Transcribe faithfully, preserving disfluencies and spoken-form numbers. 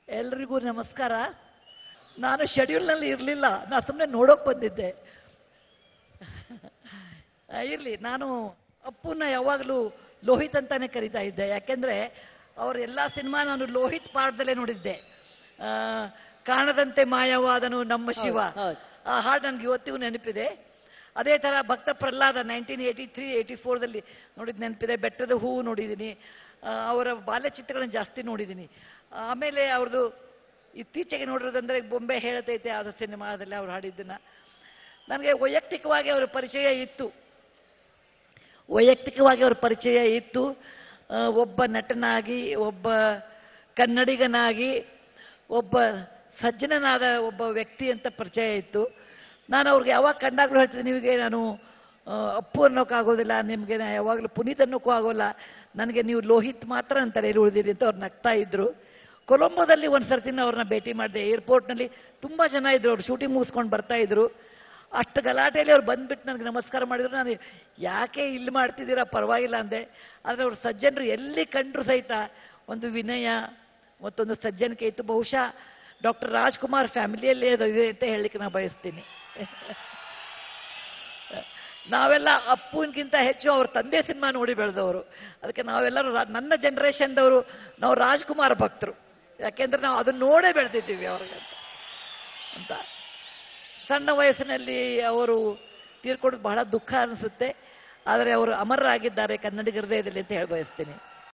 ಎಲ್ರಿಗೂ ನಮಸ್ಕಾರ. ನಾನು ಶೆಡ್ಯೂಲ್ನಲ್ಲಿ ಇರಲಿಲ್ಲ, ನಾನು ಸುಮ್ಮನೆ ನೋಡೋಕೆ ಬಂದಿದ್ದೆ. ಇರಲಿ, ನಾನು ಅಪ್ಪುನ ಯಾವಾಗಲೂ ಲೋಹಿತ್ ಅಂತಾನೆ ಕರಿತಾ ಇದ್ದೆ. ಯಾಕೆಂದರೆ ಅವ್ರ ಎಲ್ಲ ಸಿನಿಮಾ ನಾನು ಲೋಹಿತ್ ಪಾಠದಲ್ಲೇ ನೋಡಿದ್ದೆ. ಕಾಣದಂತೆ ಮಾಯವಾದನು ನಮ್ಮ ಶಿವ, ಆ ಹಾಡು ನನಗೆ ಇವತ್ತಿಗೂ ನೆನಪಿದೆ. ಅದೇ ಥರ Bhakta Prahlada nineteen eighty three eighty ಫೋರ್ದಲ್ಲಿ ನೋಡಿದ ನೆನಪಿದೆ. ಬೆಟ್ಟದ ಹೂವು ನೋಡಿದ್ದೀನಿ, ಅವರ ಬಾಲ್ಯಚಿತ್ರಗಳನ್ನು ಜಾಸ್ತಿ ನೋಡಿದ್ದೀನಿ. ಆಮೇಲೆ ಅವ್ರದ್ದು ಇತ್ತೀಚೆಗೆ ನೋಡಿರೋದಂದರೆ ಬೊಂಬೆ ಹೇಳತೈತೆ ಆದ ಸಿನಿಮಾದಲ್ಲಿ ಅವ್ರು ಹಾಡಿದ್ದನ್ನು. ನನಗೆ ವೈಯಕ್ತಿಕವಾಗಿ ಅವರ ಪರಿಚಯ ಇತ್ತು ವೈಯಕ್ತಿಕವಾಗಿ ಅವರ ಪರಿಚಯ ಇತ್ತು ಒಬ್ಬ ನಟನಾಗಿ, ಒಬ್ಬ ಕನ್ನಡಿಗನಾಗಿ, ಒಬ್ಬ ಸಜ್ಜನನಾದ ಒಬ್ಬ ವ್ಯಕ್ತಿ ಅಂತ ಪರಿಚಯ ಇತ್ತು. ನಾನು ಅವ್ರಿಗೆ ಯಾವಾಗ ಕಂಡಾಗಲೂ ಹೇಳ್ತಿದ್ದೆ, ನಿಮಗೆ ನಾನು ಅಪ್ಪು ಅನ್ನೋಕ್ಕಾಗೋದಿಲ್ಲ, ನಿಮಗೆ ನಾ ಯಾವಾಗಲೂ ಪುನೀತ್ ಅನ್ನೋಕ್ಕೂ ಆಗೋಲ್ಲ, ನನಗೆ ನೀವು ಲೋಹಿತ್ ಮಾತ್ರ ನನ್ನ ತಲೆಯಲ್ಲಿ ಉಳಿದಿರಿ ಅಂತ ಅವ್ರು ನಗ್ತಾ ಇದ್ರು. ಕೊಲಂಬೋದಲ್ಲಿ ಒಂದು ಸರ್ತಿನ ಅವ್ರನ್ನ ಭೇಟಿ ಮಾಡಿದೆ. ಏರ್ಪೋರ್ಟ್ನಲ್ಲಿ ತುಂಬ ಜನ ಇದ್ರು, ಅವ್ರು ಶೂಟಿಂಗ್ ಮುಗಿಸ್ಕೊಂಡು ಬರ್ತಾ ಇದ್ರು. ಅಷ್ಟು ಗಲಾಟೆಯಲ್ಲಿ ಅವ್ರು ಬಂದ್ಬಿಟ್ಟು ನನಗೆ ನಮಸ್ಕಾರ ಮಾಡಿದ್ರು. ನಾನು ಯಾಕೆ ಇಲ್ಲಿ ಮಾಡ್ತಿದ್ದೀರಾ, ಪರವಾಗಿಲ್ಲ ಅಂದೆ. ಆದರೆ ಅವ್ರು ಸಜ್ಜನರು ಎಲ್ಲಿ ಕಂಡ್ರು ಸಹಿತ ಒಂದು ವಿನಯ ಮತ್ತೊಂದು ಸಜ್ಜನಿಕೆ ಇತ್ತು. ಬಹುಶಃ ಡಾಕ್ಟರ್ ರಾಜ್ಕುಮಾರ್ ಫ್ಯಾಮಿಲಿಯಲ್ಲೇ ಅದು ಇದೆ ಅಂತ ಹೇಳಲಿಕ್ಕೆ ನಾನು ಬಯಸ್ತೀನಿ. ನಾವೆಲ್ಲ ಅಪ್ಪುನ್ಗಿಂತ ಹೆಚ್ಚು ಅವ್ರ ತಂದೆ ಸಿನಿಮಾ ನೋಡಿ ಬೆಳೆದವರು. ಅದಕ್ಕೆ ನಾವೆಲ್ಲರೂ ನನ್ನ ಜನ್ರೇಷನ್ದವರು ನಾವು ರಾಜ್ಕುಮಾರ್ ಭಕ್ತರು. ಯಾಕೆಂದ್ರೆ ನಾವು ಅದನ್ನ ನೋಡೇ ಬೆಳೆದಿದ್ದೀವಿ ಅವ್ರಿಗೆ ಅಂತ. ಸಣ್ಣ ವಯಸ್ಸಿನಲ್ಲಿ ಅವರು ತೀರ್ಕೊಡೋದು ಬಹಳ ದುಃಖ ಅನಿಸುತ್ತೆ. ಆದರೆ ಅವರು ಅಮರರಾಗಿದ್ದಾರೆ ಕನ್ನಡಿಗರ ಹೃದಯದಲ್ಲಿ ಅಂತ ಹೇಳಿ ಬಯಸ್ತೀನಿ.